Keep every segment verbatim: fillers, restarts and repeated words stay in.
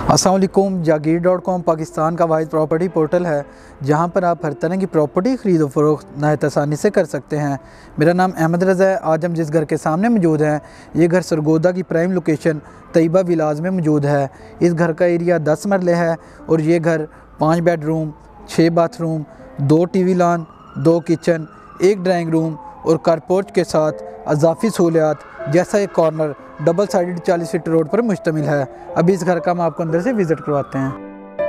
अस्सलाम वालेकुम। जागीर dot com Pakistan का वाहिद प्रॉपर्टी पोर्टल है जहां पर आप हर तरह की प्रॉपर्टी ख़रीद फ़रोख्त नहायत आसानी से कर सकते हैं। मेरा नाम अहमद रज़ा है। आज हम जिस घर के सामने मौजूद हैं ये घर सरगोदा की प्राइम लोकेशन तैयबा विलाज में मौजूद है। इस घर का एरिया दस मरले है और ये घर पाँच बेडरूम, छः बाथरूम, दो टी वी लॉन, दो किचन, एक ड्राइंग रूम और कारपोर्च के साथ अजाफी सहूलियात जैसा एक कॉर्नर डबल साइडेड चालीस फीट रोड पर मुश्तमिल है। अभी इस घर का हम आपको अंदर से विज़िट करवाते हैं।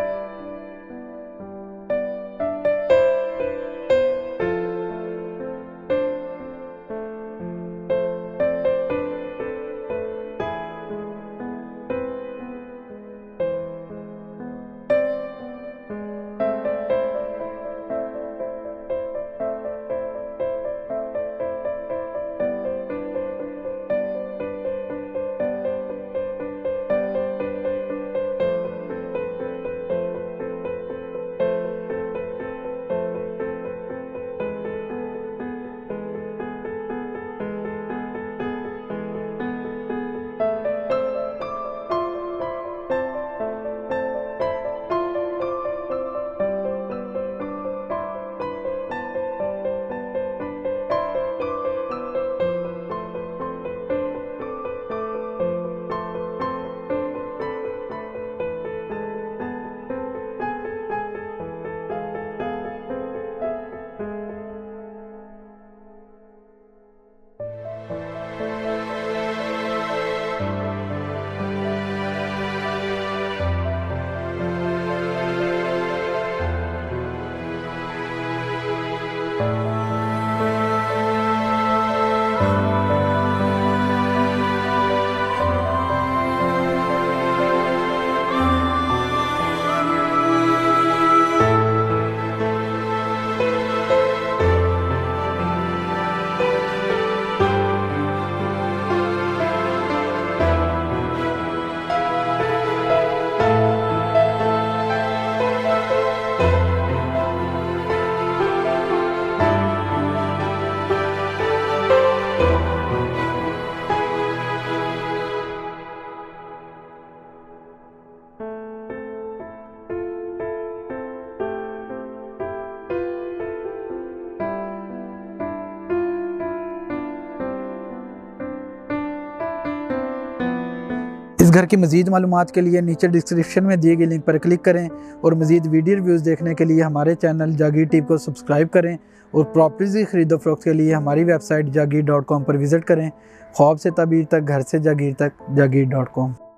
इस घर की मज़ीद मालूमात के लिए नीचे डिस्क्रिप्शन में दिए गए लिंक पर क्लिक करें और मज़ीद वीडियो रिव्यूज़ देखने के लिए हमारे चैनल जागीर टीवी को सब्सक्राइब करें और प्रॉपर्टीज़ की खरीदो फरोख्त के लिए हमारी वेबसाइट जागीर डॉट कॉम पर विज़िट करें। ख्वाब से ताबीर तक, घर से जागीर तक, जागीर डॉट कॉम।